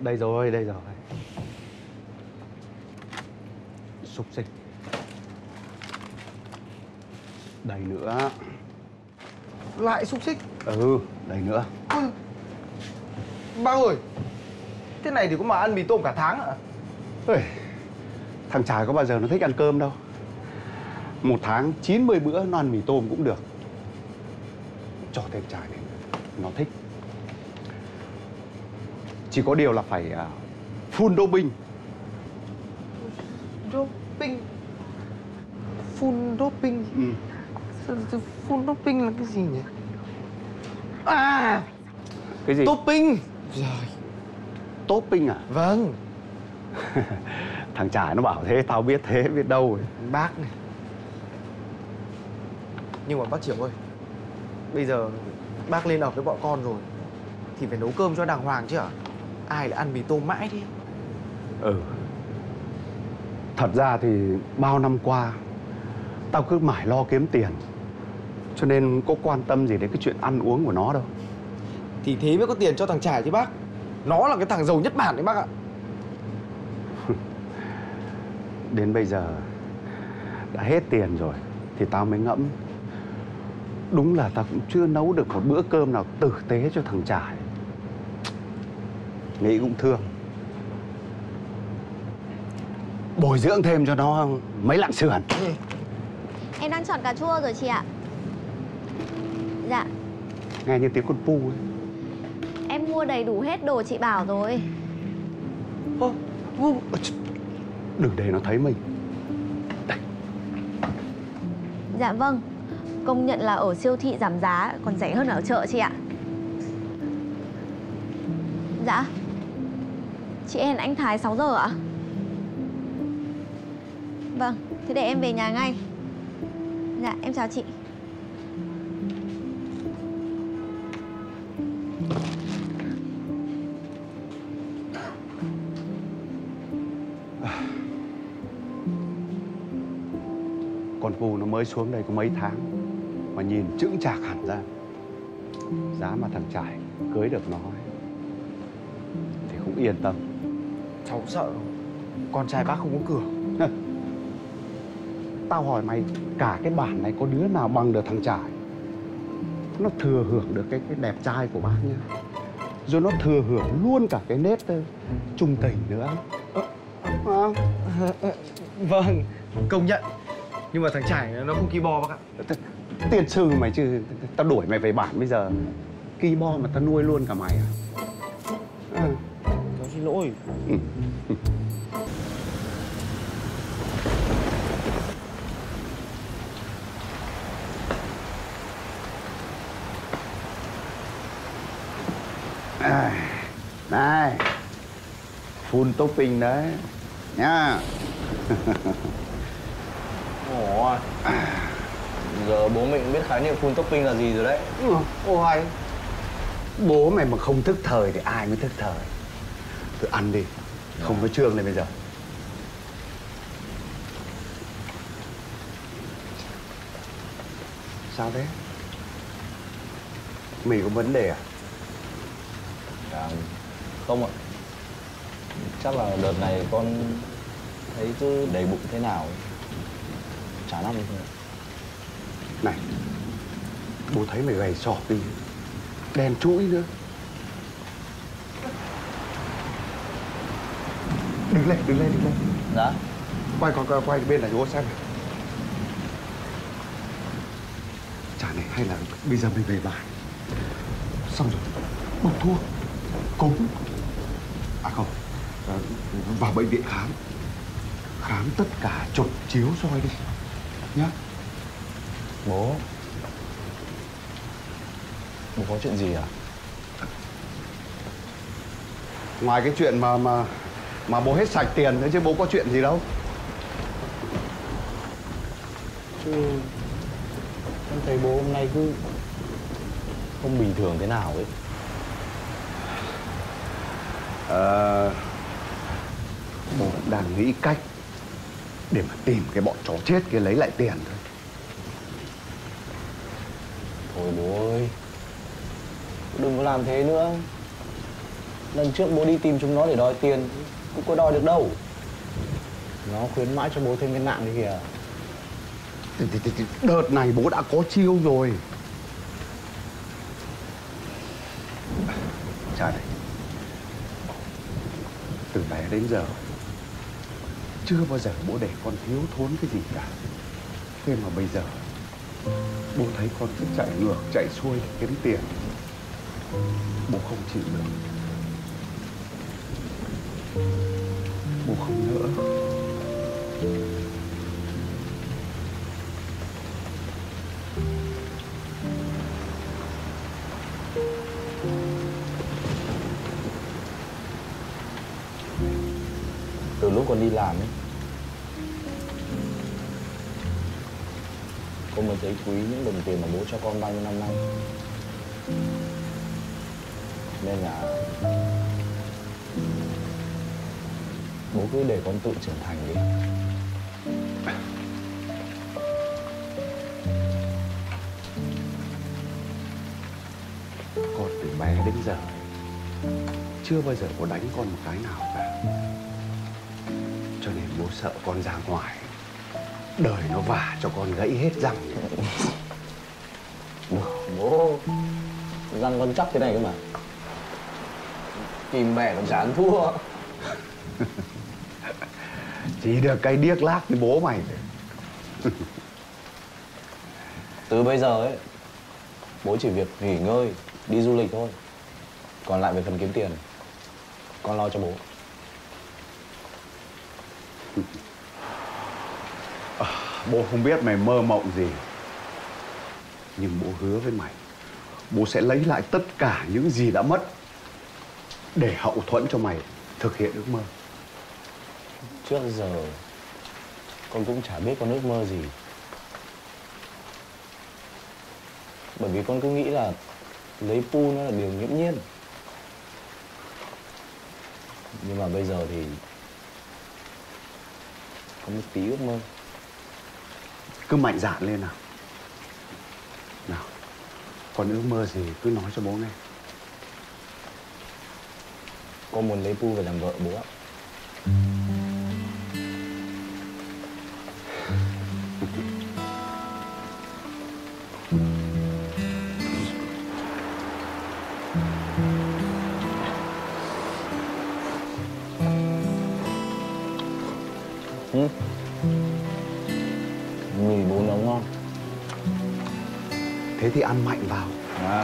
Đây rồi, đây rồi. Xúc xích. Đây nữa. Lại xúc xích? Ừ, đây nữa. Bác ơi, thế này thì có mà ăn mì tôm cả tháng ạ? Ôi, thằng Trải có bao giờ nó thích ăn cơm đâu. Một tháng 90 bữa nó ăn mì tôm cũng được. Cho thêm Trải này, nó thích. Chỉ có điều là phải full doping. Doping? Full doping? Full doping là cái gì nhỉ? À! Cái gì? Topping! Rồi. Topping à? Vâng. Thằng Trải nó bảo thế, tao biết thế, biết đâu. Bác này. Nhưng mà bác Chiểu ơi, bây giờ bác lên ở với bọn con rồi thì phải nấu cơm cho đàng hoàng chứ ạ? Ai lại ăn mì tôm mãi thế? Ừ. Thật ra thì bao năm qua tao cứ mải lo kiếm tiền, cho nên có quan tâm gì đến cái chuyện ăn uống của nó đâu. Thì thế mới có tiền cho thằng Trải chứ bác. Nó là cái thằng giàu nhất bản đấy bác ạ. Đến bây giờ đã hết tiền rồi thì tao mới ngẫm. Đúng là tao cũng chưa nấu được một bữa cơm nào tử tế cho thằng Trải. Nghĩ cũng thương. Bồi dưỡng thêm cho nó mấy lạng sườn. Em đang chọn cà chua rồi chị ạ. Dạ. Nghe như tiếng con pu ấy. Em mua đầy đủ hết đồ chị bảo rồi. Đừng để nó thấy mình. Đây. Dạ vâng. Công nhận là ở siêu thị giảm giá còn rẻ hơn ở chợ chị ạ. Dạ. Chị hẹn anh Thái 6 giờ ạ? Vâng, thế để em về nhà ngay. Dạ, em chào chị. Con Pu nó mới xuống đây có mấy tháng mà nhìn chững chạc hẳn ra. Giá mà thằng Trải cưới được nó ấy, thì cũng yên tâm. Cháu sợ con trai bác không có cửa. Tao hỏi mày, cả cái bản này có đứa nào bằng được thằng Trải. Nó thừa hưởng được cái đẹp trai của bác nhá. Rồi nó thừa hưởng luôn cả cái nét trung tình nữa. Vâng, công nhận. Nhưng mà thằng Trải nó không ki bo bác ạ. Tiền sư mày chứ, tao đuổi mày về bản bây giờ ki bo mà tao nuôi luôn cả mày à? Cháu xin lỗi. Này, full topping đấy nhá. Ủa, giờ bố mình biết khái niệm full topping là gì rồi đấy. Ôi, bố mày mà không thức thời thì ai mới thức thời. Cứ ăn đi, không có trương này bây giờ. Sao thế? Mày có vấn đề à? Không ạ. Chắc là đợt này con thấy cứ đầy bụng thế nào ấy. Chán ăn thôi. Này, bố thấy mày gầy sọp đi, đen trũi nữa. Đứng lên, đứng lên, đứng lên. Dạ. Quay bên này bố xem này. Chả này, hay là bây giờ mình về bản xong rồi bốc thuốc cúng, à không, vào bệnh viện khám tất cả, chụp chiếu soi đi nhá. Bố có chuyện gì à? Ngoài cái chuyện mà bố hết sạch tiền thôi chứ bố có chuyện gì đâu. Chứ con thấy bố hôm nay cứ không bình thường thế nào ấy. Bố đang nghĩ cách để mà tìm cái bọn chó chết kia lấy lại tiền thôi. Thôi bố ơi, đừng có làm thế nữa. Lần trước bố đi tìm chúng nó để đòi tiền cũng có đòi được đâu. Nó khuyến mãi cho bố thêm cái nạn kia kìa. Đợt này bố đã có chiêu rồi. Cha này, từ bé đến giờ chưa bao giờ bố để con thiếu thốn cái gì cả. Thế mà bây giờ bố thấy con cứ chạy ngược chạy xuôi kiếm tiền, bố không chịu được. Bố không nỡ. Từ lúc con đi làm ấy, con mới thấy quý những đồng tiền mà bố cho con bao nhiêu năm nay. Nên là bố cứ để con tự trưởng thành đi. Con từ bé đến giờ chưa bao giờ có đánh con một cái nào cả. Cho nên bố sợ con ra ngoài đời nó vả cho con gãy hết răng. Bố răng con chắc thế này cơ mà. Kìm bẻ còn chả ăn thua. Chỉ được cái điếc lác với bố mày. Từ bây giờ ấy, bố chỉ việc nghỉ ngơi, đi du lịch thôi. Còn lại về phần kiếm tiền, con lo cho bố. Bố không biết mày mơ mộng gì, nhưng bố hứa với mày, bố sẽ lấy lại tất cả những gì đã mất để hậu thuẫn cho mày thực hiện ước mơ. Trước giờ con cũng chả biết con ước mơ gì. Bởi vì con cứ nghĩ là lấy pu nó là điều nghiễm nhiên. Nhưng mà bây giờ thì có một tí ước mơ. Cứ mạnh dạn lên nào. Nào, còn ước mơ gì cứ nói cho bố nghe. Con muốn lấy pu về làm vợ bố ạ. Mì bố nấu ngon. Thế thì ăn mạnh vào. À.